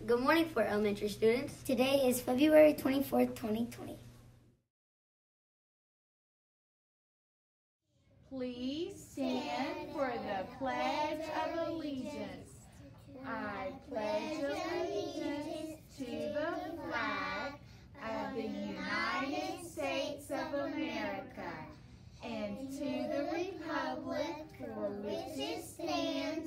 Good morning for elementary students. Today is February 24th, 2020. Please stand for the Pledge of Allegiance. I pledge allegiance to the flag of the United States of America and to the republic for which it stands,